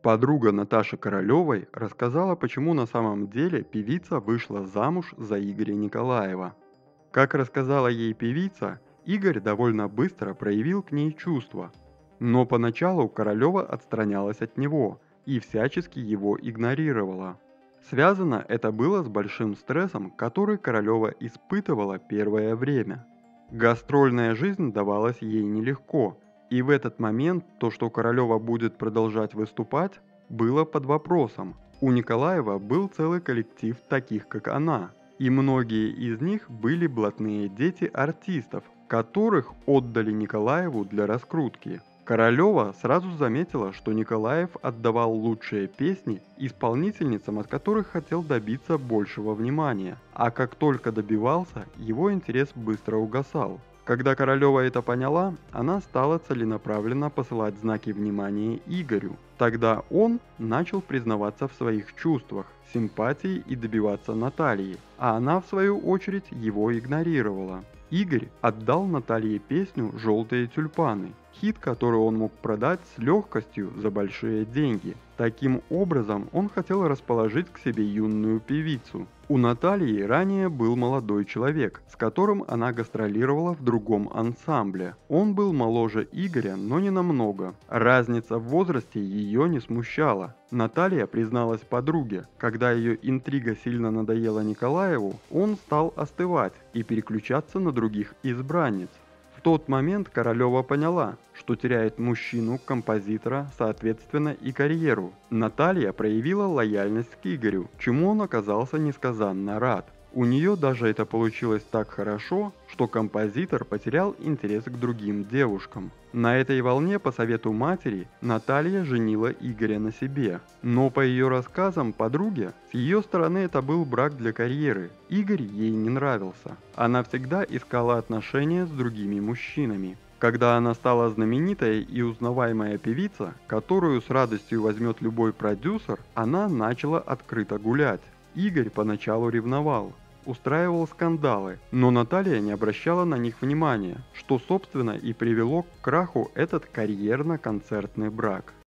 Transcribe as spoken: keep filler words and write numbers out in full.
Подруга Наташи Королевой рассказала, почему на самом деле певица вышла замуж за Игоря Николаева. Как рассказала ей певица, Игорь довольно быстро проявил к ней чувства. Но поначалу Королева отстранялась от него и всячески его игнорировала. Связано это было с большим стрессом, который Королева испытывала первое время. Гастрольная жизнь давалась ей нелегко, и в этот момент то, что Королева будет продолжать выступать, было под вопросом. У Николаева был целый коллектив таких, как она, и многие из них были блатные дети артистов, которых отдали Николаеву для раскрутки. Королева сразу заметила, что Николаев отдавал лучшие песни исполнительницам, от которых хотел добиться большего внимания, а как только добивался, его интерес быстро угасал. Когда Королева это поняла, она стала целенаправленно посылать знаки внимания Игорю. Тогда он начал признаваться в своих чувствах, симпатии и добиваться Натальи, а она в свою очередь его игнорировала. Игорь отдал Наталье песню «Желтые тюльпаны», хит, который он мог продать с легкостью за большие деньги. Таким образом, он хотел расположить к себе юную певицу. У Натальи ранее был молодой человек, с которым она гастролировала в другом ансамбле. Он был моложе Игоря, но не намного. Разница в возрасте ее не смущала. Наталья призналась подруге, когда ее интрига сильно надоела Николаеву, он стал остывать и переключаться на других избранниц. В тот момент Королева поняла, что теряет мужчину, композитора, соответственно и карьеру. Наталья проявила лояльность к Игорю, чему он оказался несказанно рад. У нее даже это получилось так хорошо, что композитор потерял интерес к другим девушкам. На этой волне по совету матери Наталья женила Игоря на себе. Но по ее рассказам подруге, с ее стороны это был брак для карьеры. Игорь ей не нравился. Она всегда искала отношения с другими мужчинами. Когда она стала знаменитой и узнаваемая певица, которую с радостью возьмет любой продюсер, она начала открыто гулять. Игорь поначалу ревновал, устраивал скандалы, но Наталья не обращала на них внимания, что собственно и привело к краху этот карьерно-концертный брак.